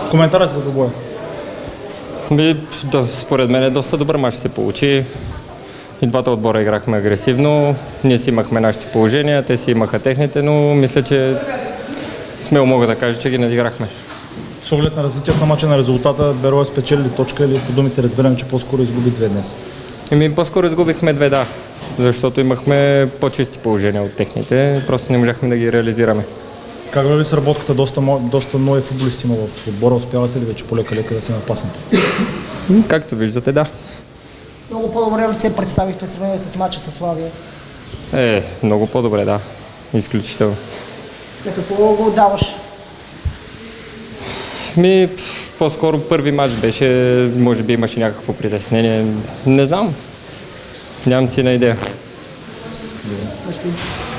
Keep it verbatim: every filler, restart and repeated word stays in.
Коментарът за двобоя? Според мен е доста добър мач се получи. И двата отбора играхме агресивно. Ние си имахме нашите положения, те си имаха техните, но мисля, че смело мога да кажа, че ги надиграхме. С оглед на развитието на мача на резултата, Берое спечели ли точка или по думите разберем, че по-скоро изгуби две днес? Еми, по-скоро изгубихме две, да. Защото имахме по-чисти положения от техните, просто не можахме да ги реализираме. Как върви сработката? Доста, доста нови футболисти има в отбора. Успявате ли вече полека-лека да се напаснете? Както виждате, да. Много по-добре ли се представихте в сравнение с мача с Славия? Е, много по-добре, да. Изключително. За какво го даваш? Ми, по-скоро първи мач беше, може би имаше някакво притеснение. Не знам. Нямам си на идея. Мерси.